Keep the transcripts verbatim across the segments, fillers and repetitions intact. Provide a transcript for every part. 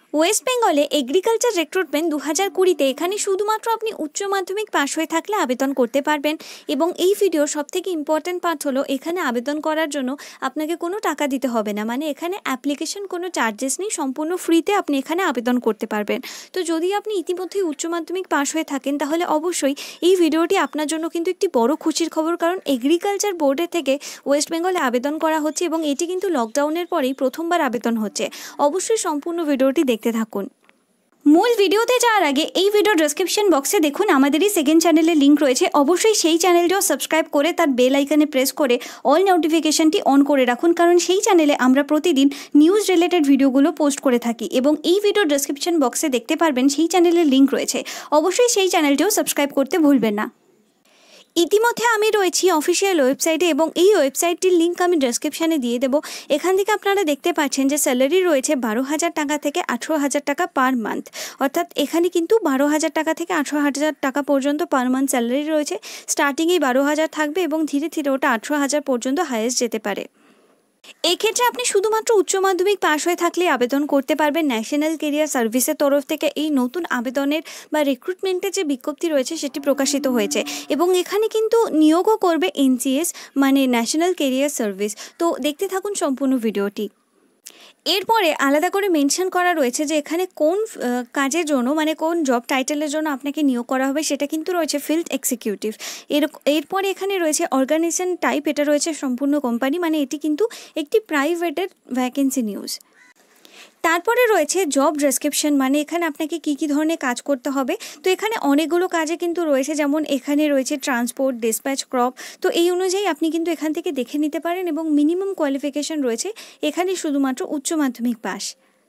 West বেঙ্গলে agriculture recruitment দু হাজার কুড়িতে এখানে শুধুমাত্র আপনি উচ্চ মাধ্যমিক পাশ হয়ে থাকলে আবেদন করতে পারবেন। এবং এই ভিডিওর সবথেকে ইম্পর্ট্যান্ট পার্ট হলো এখানে আবেদন করার জন্য আপনাকে কোনো টাকা দিতে হবে না, মানে এখানে অ্যাপ্লিকেশন কোনো চার্জেস নেই, সম্পূর্ণ ফ্রিতে আপনি এখানে আবেদন করতে পারবেন। তো যদি আপনি ইতিমধ্যেই উচ্চ মাধ্যমিক পাশ হয়ে থাকেন তাহলে অবশ্যই এই ভিডিওটি আপনার জন্য কিন্তু একটি বড় খুশির খবর, কারণ এগ্রিকালচার বোর্ডের থেকে ওয়েস্ট বেঙ্গলে আবেদন করা হচ্ছে এবং এটি কিন্তু লকডাউনের পরেই প্রথমবার আবেদন হচ্ছে। অবশ্যই সম্পূর্ণ ভিডিওটি দেখতে থাকুন। মূল ভিডিওতে যাওয়ার আগে এই ভিডিও ডেসক্রিপশন বক্সে দেখুন আমাদেরই সেকেন্ড চ্যানেলের লিঙ্ক রয়েছে, অবশ্যই সেই চ্যানেলটিও সাবস্ক্রাইব করে তার বেল আইকনে প্রেস করে অল নোটিফিকেশনটি অন করে রাখুন, কারণ সেই চ্যানেলে আমরা প্রতিদিন নিউজ রিলেটেড ভিডিওগুলো পোস্ট করে থাকি। এবং এই ভিডিও ডেসক্রিপশন বক্সে দেখতে পারবেন সেই চ্যানেলের লিঙ্ক রয়েছে, অবশ্যই সেই চ্যানেলটিও সাবস্ক্রাইব করতে ভুলবেন না। ইতিমধ্যে আমি রয়েছি অফিসিয়াল ওয়েবসাইটে এবং এই ওয়েবসাইটটির লিঙ্ক আমি ডেসক্রিপশানে দিয়ে দেবো। এখান থেকে আপনারা দেখতে পাচ্ছেন যে স্যালারি রয়েছে বারো হাজার টাকা থেকে আঠেরো হাজার টাকা পার মান্থ, অর্থাৎ এখানে কিন্তু বারো হাজার টাকা থেকে আঠেরো হাজার টাকা পর্যন্ত পার মান্থ স্যালারি রয়েছে। স্টার্টিংয়েই বারো হাজার থাকবে এবং ধীরে ধীরে ওটা আঠেরো হাজার পর্যন্ত হাইয়েস্ট যেতে পারে। এক্ষেত্রে আপনি শুধুমাত্র উচ্চ মাধ্যমিক পাশ হয়ে থাকলে আবেদন করতে পারবেন। ন্যাশনাল কেরিয়ার সার্ভিসের তরফ থেকে এই নতুন আবেদনের বা রিক্রুটমেন্টের যে বিজ্ঞপ্তি রয়েছে সেটি প্রকাশিত হয়েছে এবং এখানে কিন্তু নিয়োগও করবে এনসিএস মানে ন্যাশনাল কেরিয়ার সার্ভিস। তো দেখতে থাকুন সম্পূর্ণ ভিডিওটি। এরপরে আলাদা করে মেনশন করা রয়েছে যে এখানে কোন কাজের জন্য মানে কোন জব টাইটেলের জন্য আপনাকে নিয়োগ করা হবে, সেটা কিন্তু রয়েছে ফিল্ড এক্সিকিউটিভ। এর এরপরে এখানে রয়েছে অর্গানাইজেশন টাইপ, এটা রয়েছে সম্পূর্ণ কোম্পানি, মানে এটি কিন্তু একটি প্রাইভেটের ভ্যাকেন্সি নিউজ। তারপরে রয়েছে জব ডেসক্রিপশন, মানে এখানে আপনাকে কী কী ধরনের কাজ করতে হবে। তো এখানে অনেকগুলো কাজে কিন্তু রয়েছে, যেমন এখানে রয়েছে ট্রান্সপোর্ট, ডিসপ্যাচ, ক্রপ। তো এই অনুযায়ী আপনি কিন্তু এখান থেকে দেখে নিতে পারেন এবং মিনিমাম কোয়ালিফিকেশন রয়েছে এখানে শুধুমাত্র উচ্চ মাধ্যমিক পাস।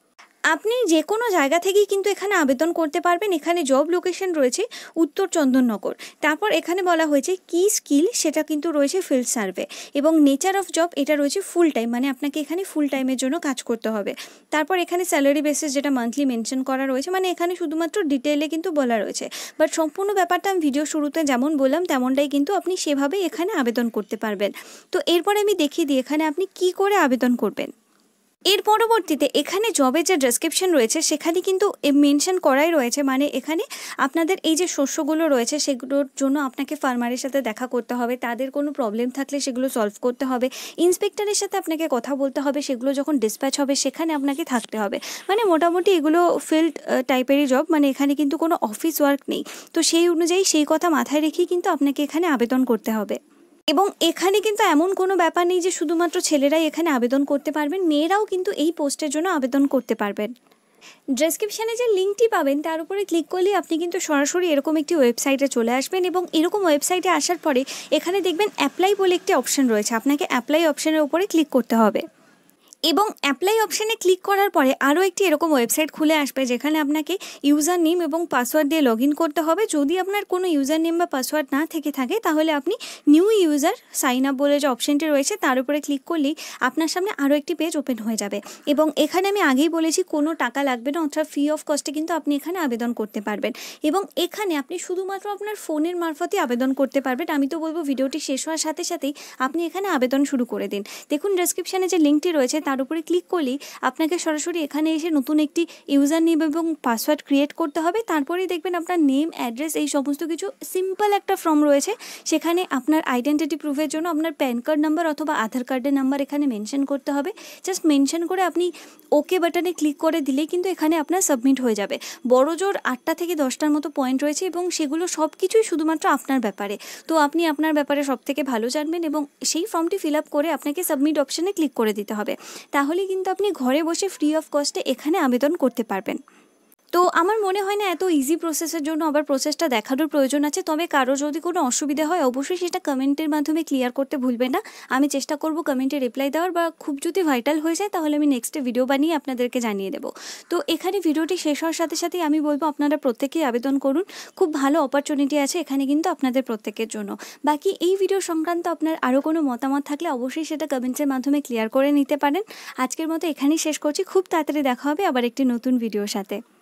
আপনি যে কোনো জায়গা থেকেই কিন্তু এখানে আবেদন করতে পারবেন। এখানে জব লোকেশন রয়েছে উত্তর চন্দননগর। তারপর এখানে বলা হয়েছে কি স্কিল, সেটা কিন্তু রয়েছে ফিল্ড সার্ভে এবং নেচার অফ জব এটা রয়েছে ফুল টাইম, মানে আপনাকে এখানে ফুল টাইমের জন্য কাজ করতে হবে। তারপর এখানে স্যালারি বেসিস যেটা মান্থলি মেনশন করা রয়েছে, মানে এখানে শুধুমাত্র ডিটেলে কিন্তু বলা রয়েছে, বাট সম্পূর্ণ ব্যাপারটা আমি ভিডিও শুরুতে যেমন বললাম তেমনটাই কিন্তু আপনি সেভাবে এখানে আবেদন করতে পারবেন। তো এরপরে আমি দেখিয়ে দিই এখানে আপনি কি করে আবেদন করবেন। এর পরবর্তীতে এখানে জবের যে ডেসক্রিপশন রয়েছে সেখানে কিন্তু মেনশন করাই রয়েছে, মানে এখানে আপনাদের এই যে শস্যগুলো রয়েছে সেগুলোর জন্য আপনাকে ফার্মারের সাথে দেখা করতে হবে, তাদের কোনো প্রবলেম থাকলে সেগুলো সলভ করতে হবে, ইন্সপেক্টরের সাথে আপনাকে কথা বলতে হবে, সেগুলো যখন ডিসপ্যাচ হবে সেখানে আপনাকে থাকতে হবে। মানে মোটামুটি এগুলো ফিল্ড টাইপেরই জব, মানে এখানে কিন্তু কোনো অফিস ওয়ার্ক নেই। তো সেই অনুযায়ী সেই কথা মাথায় রেখেই কিন্তু আপনাকে এখানে আবেদন করতে হবে। এবং এখানে কিন্তু এমন কোনো ব্যাপার নেই যে শুধুমাত্র ছেলেরাই এখানে আবেদন করতে পারবেন, মেয়েরাও কিন্তু এই পোস্টের জন্য আবেদন করতে পারবেন। ডেসক্রিপশানে যে লিঙ্কটি পাবেন তার উপরে ক্লিক করলে আপনি কিন্তু সরাসরি এরকম একটি ওয়েবসাইটে চলে আসবেন এবং এরকম ওয়েবসাইটে আসার পরে এখানে দেখবেন অ্যাপ্লাই বলে একটি অপশন রয়েছে, আপনাকে অ্যাপ্লাই অপশানের উপরে ক্লিক করতে হবে এবং অ্যাপ্লাই অপশানে ক্লিক করার পরে আরও একটি এরকম ওয়েবসাইট খুলে আসবে যেখানে আপনাকে ইউজার নেম এবং পাসওয়ার্ড দিয়ে লগ ইন করতে হবে। যদি আপনার কোনো ইউজার নেম বা পাসওয়ার্ড না থেকে থাকে তাহলে আপনি নিউ ইউজার সাইন আপ বলে যে অপশানটি রয়েছে তার উপরে ক্লিক করলেই আপনার সামনে আরও একটি পেজ ওপেন হয়ে যাবে এবং এখানে আমি আগেই বলেছি কোনো টাকা লাগবে না, অর্থাৎ ফ্রি অফ কস্টে কিন্তু আপনি এখানে আবেদন করতে পারবেন এবং এখানে আপনি শুধুমাত্র আপনার ফোনের মারফতই আবেদন করতে পারবেন। আমি তো বলবো ভিডিওটি শেষ হওয়ার সাথে সাথেই আপনি এখানে আবেদন শুরু করে দিন। দেখুন ডেসক্রিপশানে যে লিঙ্কটি রয়েছে তার উপরে ক্লিক করলেই আপনাকে সরাসরি এখানে এসে নতুন একটি ইউজার নেম এবং পাসওয়ার্ড ক্রিয়েট করতে হবে। তারপরেই দেখবেন আপনার নেম, অ্যাড্রেস এই সমস্ত কিছু সিম্পল একটা ফর্ম রয়েছে, সেখানে আপনার আইডেন্টিটি প্রুফের জন্য আপনার প্যান কার্ড নাম্বার অথবা আধার কার্ডের নাম্বার এখানে মেনশন করতে হবে। জাস্ট মেনশন করে আপনি ওকে বাটনে ক্লিক করে দিলেই কিন্তু এখানে আপনার সাবমিট হয়ে যাবে। বড় জোর আটটা থেকে দশটার মতো পয়েন্ট রয়েছে এবং সেগুলো সব কিছুই শুধুমাত্র আপনার ব্যাপারে। তো আপনি আপনার ব্যাপারে সব থেকে ভালো জানবেন এবং সেই ফর্মটি ফিল আপ করে আপনাকে সাবমিট অপশানে ক্লিক করে দিতে হবে। তাহলে কিন্তু আপনি ঘরে বসে ফ্রি অফ কস্টে এখানে আবেদন করতে পারবেন। তো আমার মনে হয় না এত ইজি প্রসেসের জন্য আবার প্রসেসটা দেখানোর প্রয়োজন আছে, তবে কারো যদি কোনো অসুবিধা হয় অবশ্যই সেটা কমেন্টের মাধ্যমে ক্লিয়ার করতে ভুলবেন না। আমি চেষ্টা করব কমেন্টে রিপ্লাই দেওয়ার, বা খুব যদি ভাইটাল হয়ে যায় তাহলে আমি নেক্সটে ভিডিও বানিয়ে আপনাদেরকে জানিয়ে দেবো। তো এখানে ভিডিওটি শেষ হওয়ার সাথে সাথেই আমি বলবো আপনারা প্রত্যেকেই আবেদন করুন, খুব ভালো অপরচুনিটি আছে এখানে কিন্তু আপনাদের প্রত্যেকের জন্য। বাকি এই ভিডিও সংক্রান্ত আপনার আরও কোনো মতামত থাকলে অবশ্যই সেটা কমেন্টের মাধ্যমে ক্লিয়ার করে নিতে পারেন। আজকের মতো এখানেই শেষ করছি, খুব তাড়াতাড়ি দেখা হবে আবার একটি নতুন ভিডিওর সাথে।